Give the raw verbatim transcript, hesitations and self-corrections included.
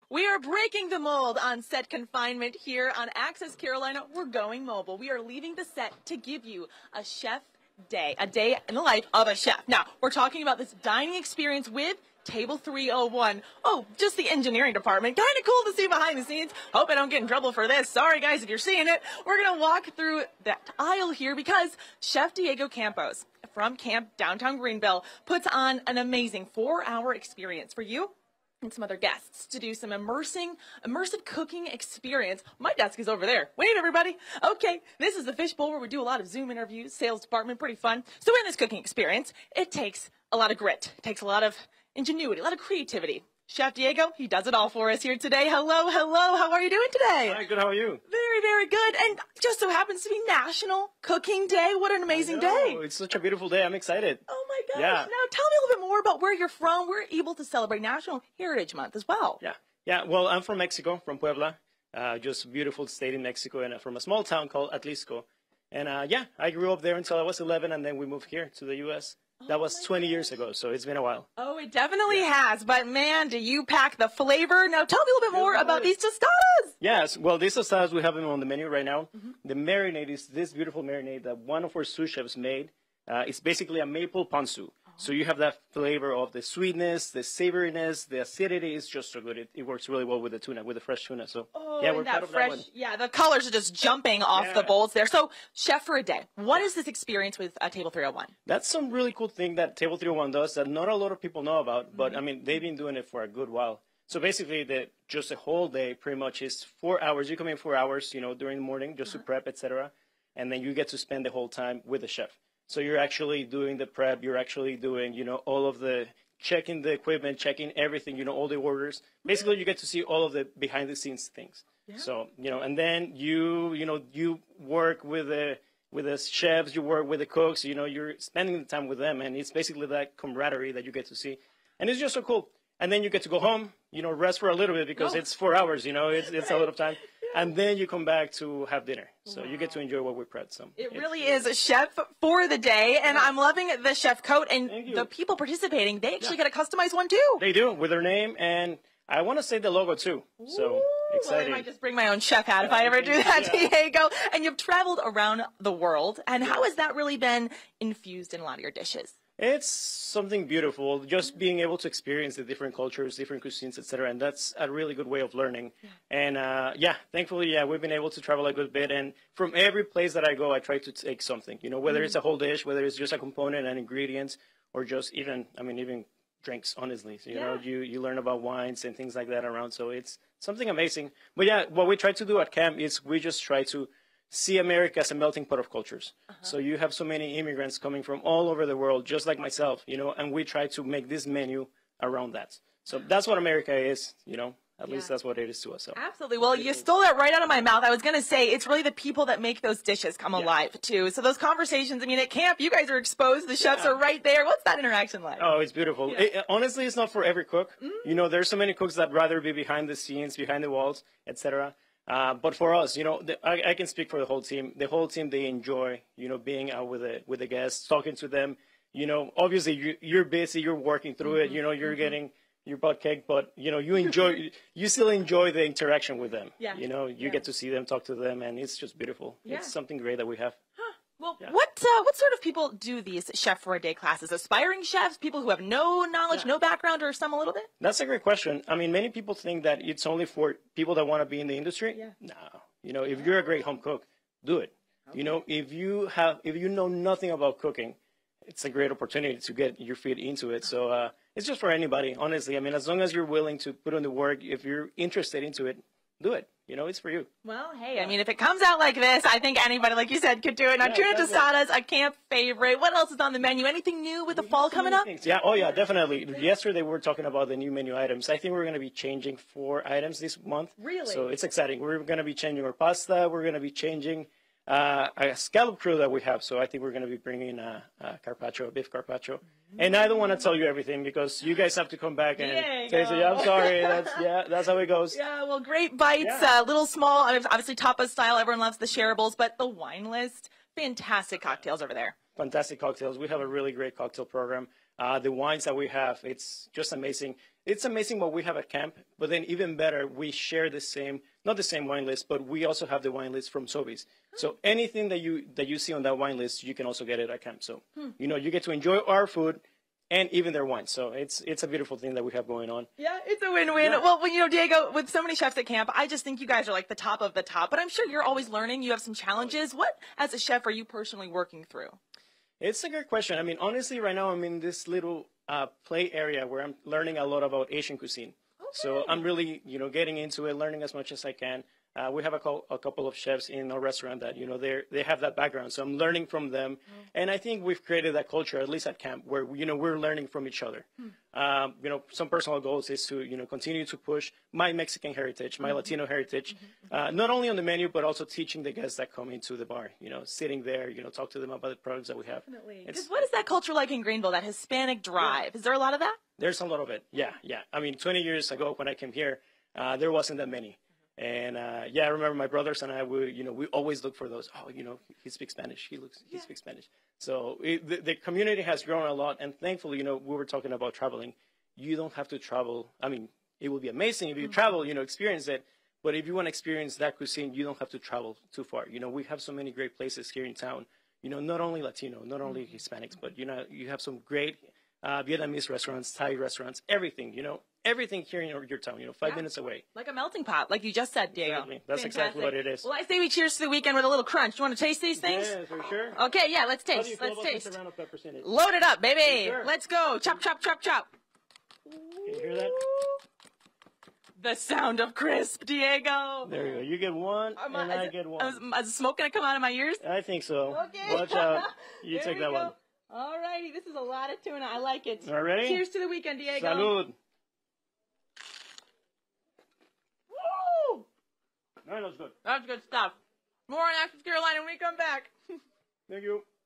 We are breaking the mold on set confinement here on Access Carolina. We're going mobile. We are leaving the set to give you a chef day, a day in the life of a chef. Now, we're talking about this dining experience with Table three oh one. Oh, just the engineering department. Kind of cool to see behind the scenes. Hope I don't get in trouble for this. Sorry, guys, if you're seeing it. We're going to walk through that aisle here because Chef Diego Campos from Camp Downtown Greenville puts on an amazing four-hour experience for you and some other guests to do some immersing, immersive cooking experience. My desk is over there. Wait, everybody. Okay, this is the Fishbowl where we do a lot of Zoom interviews, sales department, pretty fun. So in this cooking experience, it takes a lot of grit. It takes a lot of ingenuity, a lot of creativity. Chef Diego, he does it all for us here today. Hello, hello. How are you doing today? Hi, good. How are you? Very, very good. And just so happens to be National Cooking Day. What an amazing day. It's such a beautiful day. I'm excited. Oh, my gosh. Yeah. Now, tell me a little bit more about where you're from. We're able to celebrate National Heritage Month as well. Yeah. Yeah. Well, I'm from Mexico, from Puebla. Uh, just a beautiful state in Mexico, and from a small town called Atlisco. And, uh, yeah, I grew up there until I was eleven, and then we moved here to the U S That Oh was twenty years ago, so it's been a while. Oh, it definitely has. But, man, do you pack the flavor. Now, tell me a little bit more about these tostadas. Yes. Well, these tostadas, we have them on the menu right now. Mm-hmm. The marinade is this beautiful marinade that one of our sous chefs made. Uh, it's basically a maple ponzu. Oh. So you have that flavor of the sweetness, the savoriness, the acidity is just so good. It, it works really well with the tuna, with the fresh tuna. So, oh, yeah, we're that proud of fresh, that one. Yeah, the colors are just jumping off yeah. the bowls there. So, chef for a day, what is this experience with uh, Table three oh one? That's some really cool thing that Table three oh one does that not a lot of people know about, mm-hmm. but, I mean, they've been doing it for a good while. So basically, the, just a whole day pretty much is four hours. You come in four hours, you know, during the morning just uh-huh. to prep, et cetera. And then you get to spend the whole time with the chef. So you're actually doing the prep. You're actually doing, you know, all of the checking the equipment, checking everything, you know, all the orders. Basically, you get to see all of the behind-the-scenes things. Yeah. So, you know, and then you, you know, you work with the with the chefs, you work with the cooks. You know, you're spending the time with them, and it's basically that camaraderie that you get to see, and it's just so cool. And then you get to go home, you know, rest for a little bit because no. it's four hours, you know, it's it's a lot of time. And then you come back to have dinner. So wow. you get to enjoy what we prepped. So it really is a chef for the day. And yeah. I'm loving the chef coat. And the people participating, they actually yeah. get a customized one too. They do, with their name. And I want to say the logo too. So Ooh, exciting. Well, I might just bring my own chef hat if I ever do that, yeah. Diego. And you've traveled around the world. And yeah. how has that really been infused in a lot of your dishes? It's something beautiful, just being able to experience the different cultures, different cuisines, et cetera. And that's a really good way of learning. Yeah. And, uh, yeah, thankfully, yeah, we've been able to travel a good bit. And from every place that I go, I try to take something, you know, whether mm. it's a whole dish, whether it's just a component and ingredients, or just even, I mean, even drinks, honestly. So, you yeah. know, you, you learn about wines and things like that around. So it's something amazing. But, yeah, what we try to do at camp is we just try to see America as a melting pot of cultures. Uh-huh. So you have so many immigrants coming from all over the world, just like myself, you know, and we try to make this menu around that. So that's what America is, you know, at yeah. least that's what it is to us. So. Absolutely. Well, you stole that right out of my mouth. I was going to say, it's really the people that make those dishes come yeah. alive, too. So those conversations, I mean, at camp, you guys are exposed. The chefs yeah. are right there. What's that interaction like? Oh, it's beautiful. Yeah. It, honestly, it's not for every cook. Mm-hmm. You know, there's so many cooks that rather be behind the scenes, behind the walls, et cetera. Uh, but for us, you know, the, I, I can speak for the whole team. The whole team, they enjoy, you know, being out with the with the guests, talking to them. You know, obviously you, you're busy, you're working through mm-hmm. it. You know, you're mm-hmm. getting your butt kicked, but you know, you enjoy, you still enjoy the interaction with them. Yeah. You know, you yeah. get to see them, talk to them, and it's just beautiful. Yeah. It's something great that we have. Huh. Well, yeah. what uh, what sort of people do these Chef for a Day classes? Aspiring chefs, people who have no knowledge, yeah. no background, or some a little bit? That's a great question. I mean, many people think that it's only for people that want to be in the industry. Yeah. No. You know, if you're a great home cook, do it. Okay. You know, if you have, if you know nothing about cooking, it's a great opportunity to get your feet into it. So uh, it's just for anybody, honestly. I mean, as long as you're willing to put in the work, if you're interested into it, do it. You know, it's for you. Well, hey, yeah. I mean, if it comes out like this, I think anybody, like you said, could do it. Now, yeah, tuna tostadas, a camp favorite. What else is on the menu? Anything new with the fall coming up? Things. Yeah, oh yeah, definitely. Yesterday we were talking about the new menu items. I think we're going to be changing four items this month. Really? So it's exciting. We're going to be changing our pasta. We're going to be changing uh, a scallop crew that we have. So I think we're going to be bringing a, a carpaccio, a beef carpaccio. And I don't want to tell you everything because you guys have to come back and say, so, yeah, I'm sorry. That's, yeah, that's how it goes. Yeah, well, great bites, yeah. uh, little small, obviously tapas style. Everyone loves the shareables, but the wine list, fantastic cocktails over there. Fantastic cocktails. We have a really great cocktail program. Uh, the wines that we have, it's just amazing. it's amazing what we have at camp, but then even better, we share the same, not the same wine list, but we also have the wine list from Sobeys. So anything that you that you see on that wine list, you can also get it at camp. So, hmm. you know, you get to enjoy our food and even their wine. So it's it's a beautiful thing that we have going on. Yeah, it's a win-win. Yeah. Well, you know, Diego, with so many chefs at camp, I just think you guys are like the top of the top. But I'm sure you're always learning. You have some challenges. What, as a chef, are you personally working through? It's a good question. I mean, honestly, right now I'm in this little uh, play area where I'm learning a lot about Asian cuisine. Okay. So I'm really, you know, getting into it, learning as much as I can. Uh, we have a, co- a couple of chefs in our restaurant that, you know, they they have that background. So I'm learning from them. Mm. And I think we've created that culture, at least at camp, where, you know, we're learning from each other. Mm. Um, you know, some personal goals is to, you know, continue to push my Mexican heritage, my mm-hmm. Latino heritage, mm-hmm. uh, not only on the menu, but also teaching the guests that come into the bar, you know, sitting there, you know, talk to them about the products that we have. Definitely. Because what is that culture like in Greenville, that Hispanic drive? Yeah. Is there a lot of that? There's a lot of it. Yeah, yeah. I mean, twenty years ago when I came here, uh, there wasn't that many. And uh, yeah, I remember my brothers and I, we, you know, we always look for those. Oh, you know, he speaks Spanish. He looks, he yeah. speaks Spanish. So it, the, the community has grown a lot. And thankfully, you know, we were talking about traveling. You don't have to travel. I mean, it would be amazing if you mm-hmm. travel, you know, experience it. But if you want to experience that cuisine, you don't have to travel too far. You know, we have so many great places here in town. You know, not only Latino, not only Hispanics, but you know, you have some great uh, Vietnamese restaurants, Thai restaurants, everything. You know. Everything here in your town, you know, five yeah. minutes away. Like a melting pot, like you just said, Diego. Exactly. That's Fantastic. exactly what it is. Well, I say we cheers to the weekend with a little crunch. You want to taste these things? Yeah, for sure. Okay, yeah, let's taste. Let's taste. Load it up, baby. Sure. Let's go. Chop, chop, chop, chop. Can you hear that? The sound of crisp, Diego. There you go. You get one, um, and I it, get one. Is, is the smoke going to come out of my ears? I think so. Okay. Watch out. You take that go. one. All righty. This is a lot of tuna. I like it. All ready? Cheers to the weekend, Diego. Salud. That was good. That's good stuff. More on Access Carolina when we come back. Thank you.